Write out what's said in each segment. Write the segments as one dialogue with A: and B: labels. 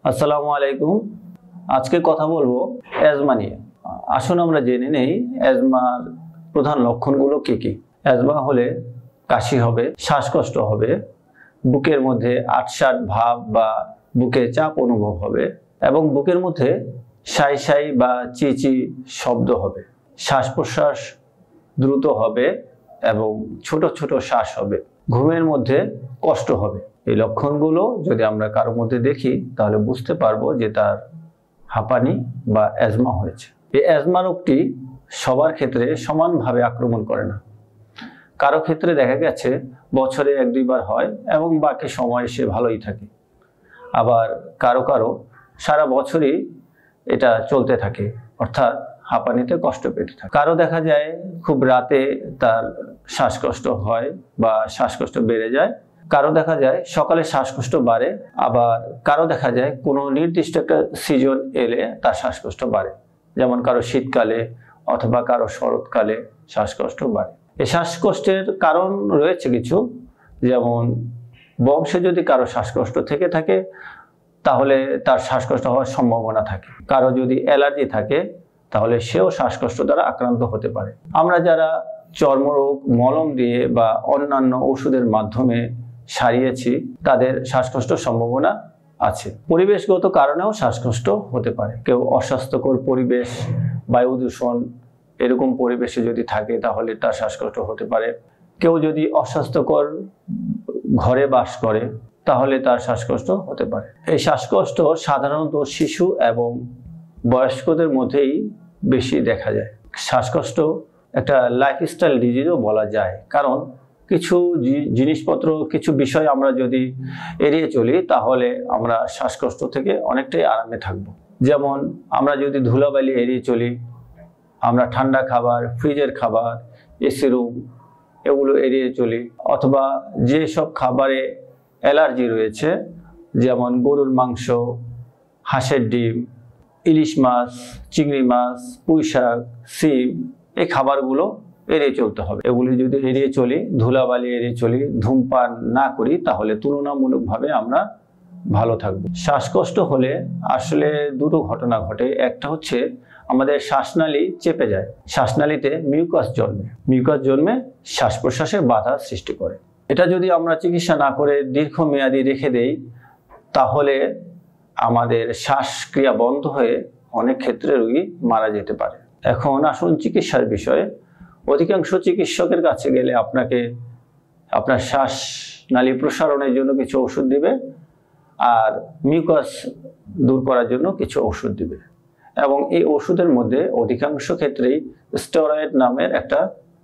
A: আসসালামু আলাইকুম। আজকে কথা বলবো অ্যাজমা নিয়ে। আসুন আমরা জেনে নেই অ্যাজমার প্রধান লক্ষণগুলো কি কি। অ্যাজমা হলে কাশি হবে, শ্বাসকষ্ট হবে, বুকের মধ্যে আটসাট ভাব বা বুকে চাপ অনুভব হবে এবং বুকের মধ্যে সাই সাই বা চিচি শব্দ হবে। শ্বাস প্রশ্বাস দ্রুত হবে এবং ছোট ছোট শ্বাস হবে। ঘুমের মধ্যে কষ্ট হবে। এই লক্ষণগুলো যদি আমরা কারোর মধ্যে দেখি তাহলে বুঝতে পারবো যে তার হাঁপানি বা অ্যাজমা হয়েছে। এই অ্যাজমা রোগটি সবার ক্ষেত্রে সমানভাবে আক্রমণ করে না। কারো ক্ষেত্রে দেখা গেছে বছরে 1-2 বার হয় এবং বাকি সময় সে ভালোই থাকে। আবার কারো কারো সারা বছরই এটা চলতে থাকে, অর্থাৎ হাঁপানিতে কষ্ট পেতে থাকে। কারো দেখা যায় খুব রাতে তার শ্বাসকষ্ট হয় বা শ্বাসকষ্ট বেড়ে যায়। কারো দেখা যায় সকালে শ্বাসকষ্ট বাড়ে, আবার কারো দেখা যায় কোনো নির্দিষ্ট একটা সিজন এলে তার শ্বাসকষ্ট বাড়ে, যেমন কারো শীতকালে অথবা কারো শরৎকালে শ্বাসকষ্ট বাড়ে। এই শ্বাসকষ্টের কারণ রয়েছে কিছু, যেমন বংশে যদি কারো শ্বাসকষ্ট থেকে থাকে তাহলে তার শ্বাসকষ্ট হওয়ার সম্ভাবনা থাকে। কারো যদি অ্যালার্জি থাকে তাহলে সেও শ্বাসকষ্ট দ্বারা আক্রান্ত হতে পারে। আমরা যারা চর্মরোগ মলম দিয়ে বা অন্যান্য ওষুধের মাধ্যমে সারিয়েছি তাদের শ্বাসকষ্টের সম্ভাবনা আছে। পরিবেশগত কারণেও শ্বাসকষ্ট হতে পারে। কেউ অস্বাস্থ্যকর পরিবেশ, বায়ু দূষণ এরকম পরিবেশে যদি থাকে তাহলে তার শ্বাসকষ্ট হতে পারে। কেউ যদি অস্বাস্থ্যকর ঘরে বাস করে তাহলে তার শ্বাসকষ্ট হতে পারে। এই শ্বাসকষ্ট সাধারণত শিশু এবং বয়স্কদের মধ্যেই বেশি দেখা যায়। শ্বাসকষ্ট একটা লাইফস্টাইল ডিজিজও বলা যায়, কারণ কিছু জিনিসপত্র কিছু বিষয় আমরা যদি এড়িয়ে চলি তাহলে আমরা শ্বাসকষ্ট থেকে অনেকটাই আরামে থাকব। যেমন আমরা যদি ধুলাবালি এড়িয়ে চলি, আমরা ঠান্ডা খাবার, ফ্রিজের খাবার, এসি রুম এগুলো এড়িয়ে চলি, অথবা যেসব খাবারে অ্যালার্জি রয়েছে যেমন গরুর মাংস, হাঁসের ডিম, ইলিশ মাছ, চিংড়ি মাছ, পুঁই শাক, সিম, এই খাবারগুলো এড়িয়ে চলতে হবে। এগুলি যদি এড়িয়ে চলি, ধুলাবালি এড়িয়ে চলি, ধূমপান না করি তাহলে তুলনামূলকভাবে আমরা ভালো থাকবো। শ্বাসকষ্ট হলে আসলে দুটো ঘটনা ঘটে। একটা হচ্ছে আমাদের শ্বাসনালী চেপে যায়, শ্বাসনালীতে মিউকাস জন্মে শ্বাস প্রশ্বাসে বাধা সৃষ্টি করে। এটা যদি আমরা চিকিৎসা না করে দীর্ঘমেয়াদী রেখে দেই তাহলে আমাদের শ্বাসক্রিয়া বন্ধ হয়ে অনেক ক্ষেত্রে রোগী মারা যেতে পারে। এখন আসুন চিকিৎসার বিষয়ে। অধিকাংশ চিকিৎসকের কাছে গেলে আপনাকে আপনার শ্বাসনালী প্রসারণের জন্য কিছু ওষুধ দিবে আর মিউকাস দূর করার জন্য কিছু ওষুধ দিবে, এবং এই ওষুধের মধ্যে অধিকাংশ ক্ষেত্রেই স্টেরয়েড নামের একটা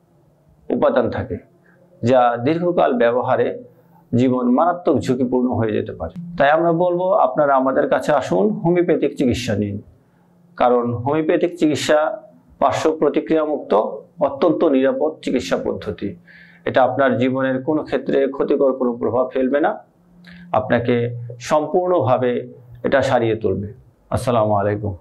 A: উপাদান থাকে যা দীর্ঘকাল ব্যবহারে জীবন মারাত্মক ঝুঁকিপূর্ণ হয়ে যেতে পারে। তাই আমরা বলবো আপনারা আমাদের কাছে আসুন, হোমিওপ্যাথিক চিকিৎসা নিন, কারণ হোমিওপ্যাথিক চিকিৎসা পার্শ্ব প্রতিক্রিয়া মুক্ত, অত্যন্ত নিরাপদ চিকিৎসা পদ্ধতি। এটা আপনার জীবনের কোনো ক্ষেত্রে ক্ষতিকর কোনো প্রভাব ফেলবে না, আপনাকে সম্পূর্ণভাবে এটা সারিয়ে তুলবে। আসসালামু আলাইকুম।